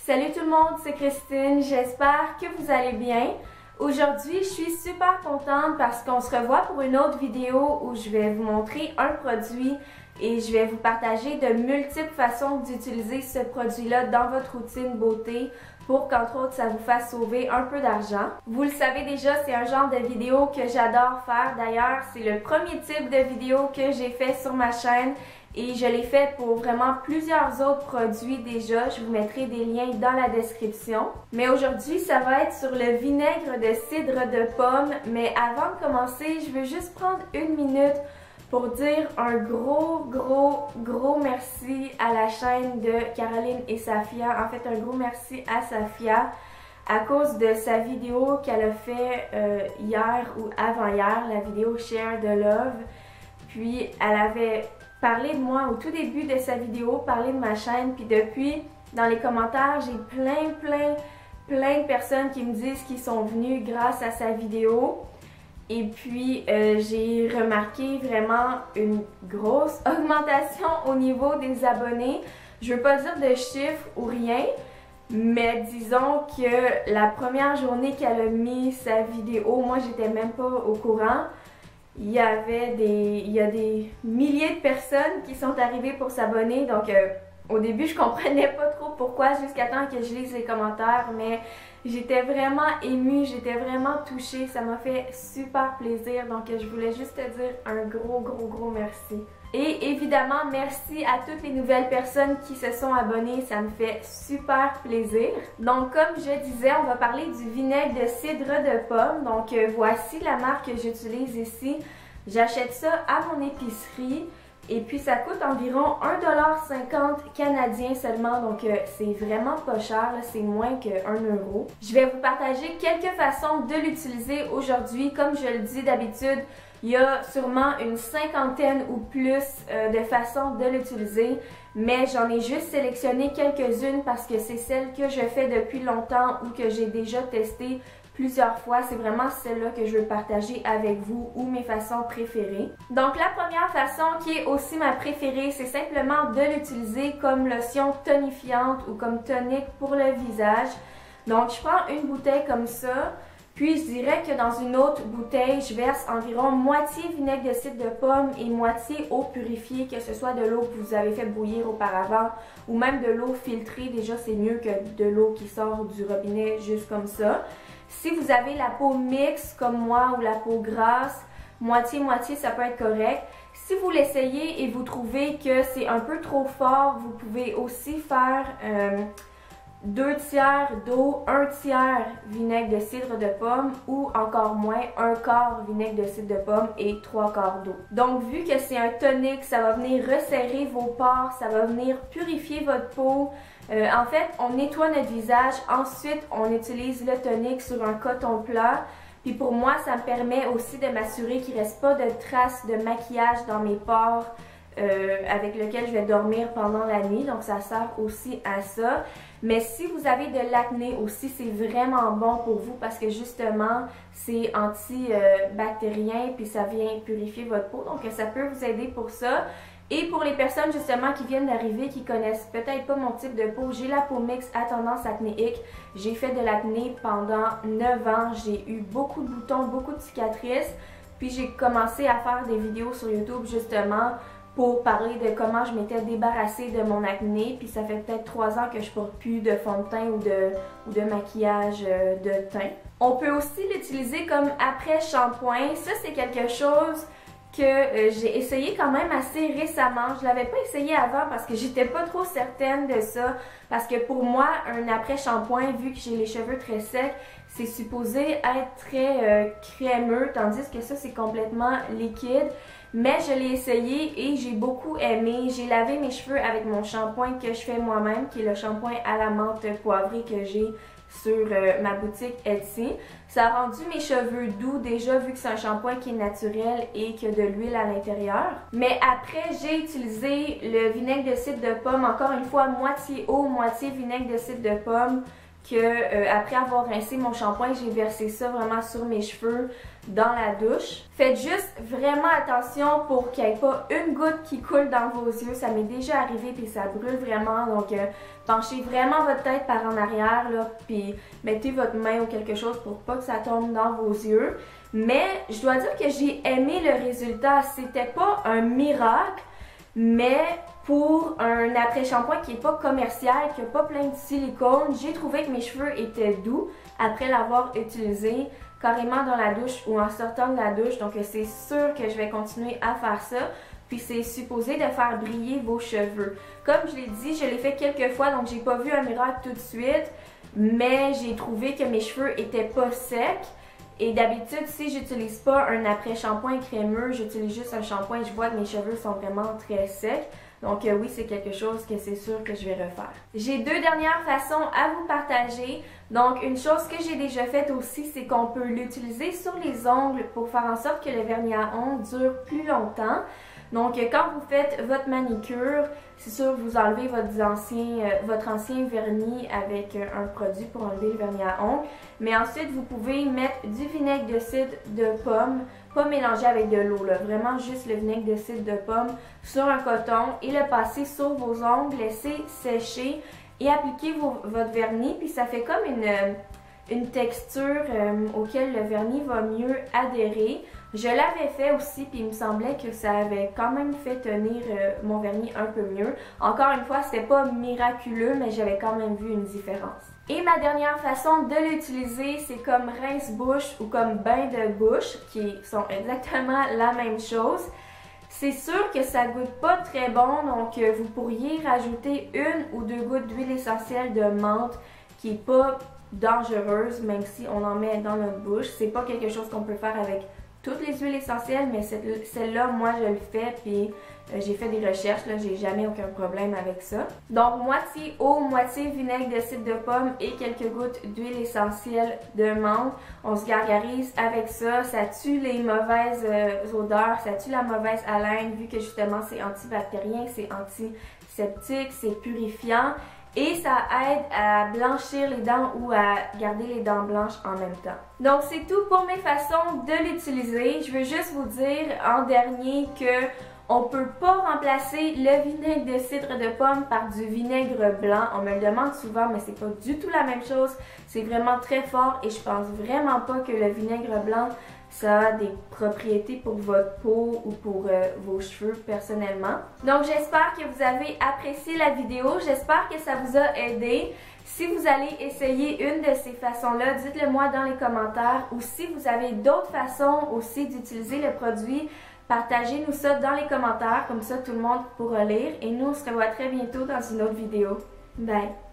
Salut tout le monde, c'est Christine, j'espère que vous allez bien. Aujourd'hui, je suis super contente parce qu'on se revoit pour une autre vidéo où je vais vous montrer un produit et je vais vous partager de multiples façons d'utiliser ce produit-là dans votre routine beauté pour qu'entre autres ça vous fasse sauver un peu d'argent. Vous le savez déjà, c'est un genre de vidéo que j'adore faire. D'ailleurs, c'est le premier type de vidéo que j'ai fait sur ma chaîne. Et je l'ai fait pour vraiment plusieurs autres produits déjà. Je vous mettrai des liens dans la description. Mais aujourd'hui, ça va être sur le vinaigre de cidre de pomme. Mais avant de commencer, je veux juste prendre une minute pour dire un gros merci à la chaîne de Caroline et Safia. En fait, un gros merci à Safia à cause de sa vidéo qu'elle a fait hier ou avant-hier, la vidéo Share the Love. Puis, elle avait parler de moi au tout début de sa vidéo, parler de ma chaîne, puis depuis, dans les commentaires, j'ai plein de personnes qui me disent qu'ils sont venus grâce à sa vidéo. Et puis, j'ai remarqué vraiment une grosse augmentation au niveau des abonnés. Je veux pas dire de chiffres ou rien, mais disons que la première journée qu'elle a mis sa vidéo, moi j'étais même pas au courant. Il y a des milliers de personnes qui sont arrivées pour s'abonner, donc au début je comprenais pas trop pourquoi jusqu'à temps que je lise les commentaires, mais j'étais vraiment émue, j'étais vraiment touchée, ça m'a fait super plaisir, donc je voulais juste te dire un gros merci. Et évidemment, merci à toutes les nouvelles personnes qui se sont abonnées, ça me fait super plaisir. Donc comme je disais, on va parler du vinaigre de cidre de pomme. Donc voici la marque que j'utilise ici. J'achète ça à mon épicerie et puis ça coûte environ 1,50$ canadien seulement. Donc c'est vraiment pas cher, c'est moins que 1 euro. Je vais vous partager quelques façons de l'utiliser aujourd'hui. Comme je le dis d'habitude, il y a sûrement une cinquantaine ou plus de façons de l'utiliser, mais j'en ai juste sélectionné quelques-unes parce que c'est celle que je fais depuis longtemps ou que j'ai déjà testé plusieurs fois. C'est vraiment celle-là que je veux partager avec vous ou mes façons préférées. Donc la première façon qui est aussi ma préférée, c'est simplement de l'utiliser comme lotion tonifiante ou comme tonique pour le visage. Donc je prends une bouteille comme ça. Puis je dirais que dans une autre bouteille, je verse environ moitié vinaigre de cidre de pomme et moitié eau purifiée, que ce soit de l'eau que vous avez fait bouillir auparavant ou même de l'eau filtrée. Déjà, c'est mieux que de l'eau qui sort du robinet juste comme ça. Si vous avez la peau mixte comme moi ou la peau grasse, moitié-moitié, ça peut être correct. Si vous l'essayez et vous trouvez que c'est un peu trop fort, vous pouvez aussi faire 2 tiers d'eau, 1 tiers vinaigre de cidre de pomme ou encore moins 1 quart vinaigre de cidre de pomme et 3 quarts d'eau. Donc vu que c'est un tonique, ça va venir resserrer vos pores, ça va venir purifier votre peau. En fait, on nettoie notre visage, ensuite on utilise le tonique sur un coton plat. Puis pour moi, ça me permet aussi de m'assurer qu'il ne reste pas de traces de maquillage dans mes pores avec lequel je vais dormir pendant la nuit. Donc ça sert aussi à ça. Mais si vous avez de l'acné aussi, c'est vraiment bon pour vous parce que justement, c'est antibactérien puis ça vient purifier votre peau. Donc ça peut vous aider pour ça. Et pour les personnes justement qui viennent d'arriver, qui connaissent peut-être pas mon type de peau, j'ai la peau mixte à tendance acnéique. J'ai fait de l'acné pendant 9 ans. J'ai eu beaucoup de boutons, beaucoup de cicatrices. Puis j'ai commencé à faire des vidéos sur YouTube justement pour parler de comment je m'étais débarrassée de mon acné. Puis ça fait peut-être 3 ans que je porte plus de fond de teint ou de maquillage de teint. On peut aussi l'utiliser comme après-shampoing. Ça, c'est quelque chose que j'ai essayé quand même assez récemment. Je l'avais pas essayé avant parce que j'étais pas trop certaine de ça. Parce que pour moi, un après-shampoing, vu que j'ai les cheveux très secs, c'est supposé être très crémeux, tandis que ça, c'est complètement liquide. Mais je l'ai essayé et j'ai beaucoup aimé. J'ai lavé mes cheveux avec mon shampoing que je fais moi-même, qui est le shampoing à la menthe poivrée que j'ai sur ma boutique Etsy. Ça a rendu mes cheveux doux déjà vu que c'est un shampoing qui est naturel et qui a de l'huile à l'intérieur. Mais après, j'ai utilisé le vinaigre de cidre de pomme, encore une fois moitié eau, moitié vinaigre de cidre de pomme. que après avoir rincé mon shampoing, j'ai versé ça vraiment sur mes cheveux dans la douche. Faites juste vraiment attention pour qu'il n'y ait pas une goutte qui coule dans vos yeux. Ça m'est déjà arrivé puis ça brûle vraiment. Donc penchez vraiment votre tête par en arrière là, puis mettez votre main ou quelque chose pour pas que ça tombe dans vos yeux. Mais je dois dire que j'ai aimé le résultat. C'était pas un miracle, mais pour un après-shampoing qui n'est pas commercial, qui n'a pas plein de silicone, j'ai trouvé que mes cheveux étaient doux après l'avoir utilisé carrément dans la douche ou en sortant de la douche. Donc c'est sûr que je vais continuer à faire ça. Puis c'est supposé de faire briller vos cheveux. Comme je l'ai dit, je l'ai fait quelques fois, donc j'ai pas vu un miracle tout de suite. Mais j'ai trouvé que mes cheveux étaient pas secs. Et d'habitude, si j'utilise pas un après-shampoing crémeux, j'utilise juste un shampoing, je vois que mes cheveux sont vraiment très secs. Donc oui, c'est quelque chose que c'est sûr que je vais refaire. J'ai deux dernières façons à vous partager. Donc une chose que j'ai déjà faite aussi, c'est qu'on peut l'utiliser sur les ongles pour faire en sorte que le vernis à ongles dure plus longtemps. Donc quand vous faites votre manicure, c'est sûr que vous enlevez votre ancien vernis avec un produit pour enlever le vernis à ongles. Mais ensuite, vous pouvez mettre du vinaigre de cidre de pomme, pas mélangé avec de l'eau, vraiment juste le vinaigre de cidre de pomme sur un coton et le passer sur vos ongles, laisser sécher et appliquer votre vernis. Puis ça fait comme une texture auquel le vernis va mieux adhérer. Je l'avais fait aussi, puis il me semblait que ça avait quand même fait tenir mon vernis un peu mieux. Encore une fois, c'était pas miraculeux, mais j'avais quand même vu une différence. Et ma dernière façon de l'utiliser, c'est comme rince-bouche ou comme bain de bouche, qui sont exactement la même chose. C'est sûr que ça goûte pas très bon, donc vous pourriez rajouter une ou deux gouttes d'huile essentielle de menthe qui est pas dangereuse, même si on en met dans notre bouche. C'est pas quelque chose qu'on peut faire avec toutes les huiles essentielles, mais celle-là, moi, je le fais, puis j'ai fait des recherches, là, j'ai jamais aucun problème avec ça. Donc, moitié eau, moitié vinaigre de cidre de pomme et quelques gouttes d'huile essentielle de menthe. On se gargarise avec ça, ça tue les mauvaises odeurs, ça tue la mauvaise haleine, vu que justement, c'est antibactérien, c'est antiseptique, c'est purifiant. Et ça aide à blanchir les dents ou à garder les dents blanches en même temps. Donc c'est tout pour mes façons de l'utiliser. Je veux juste vous dire en dernier que on peut pas remplacer le vinaigre de cidre de pomme par du vinaigre blanc. On me le demande souvent, mais c'est pas du tout la même chose. C'est vraiment très fort et je pense vraiment pas que le vinaigre blanc ça a des propriétés pour votre peau ou pour vos cheveux personnellement. Donc j'espère que vous avez apprécié la vidéo, j'espère que ça vous a aidé. Si vous allez essayer une de ces façons-là, dites-le moi dans les commentaires. Ou si vous avez d'autres façons aussi d'utiliser le produit, partagez-nous ça dans les commentaires, comme ça tout le monde pourra lire. Et nous on se revoit très bientôt dans une autre vidéo. Bye!